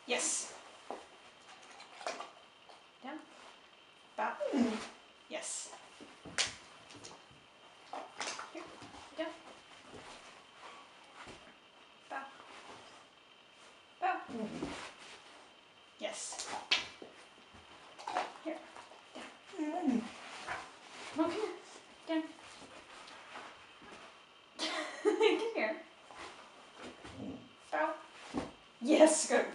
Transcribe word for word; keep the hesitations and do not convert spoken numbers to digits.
Yes. Down. Bow. Yes. Here. Down. Bow. Bow. Yes. Here. Down. Come here. Down. Come here. Bow. Yes, good.